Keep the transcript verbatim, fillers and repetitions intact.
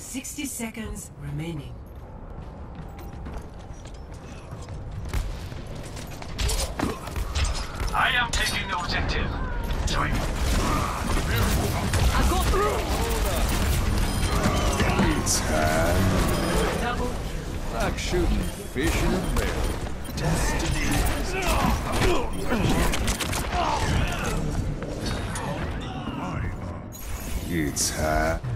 sixty seconds remaining. I am taking the objective. Join me. I got through! It's hand. Double Like shooting fish in a barrel. Destiny. It's hand.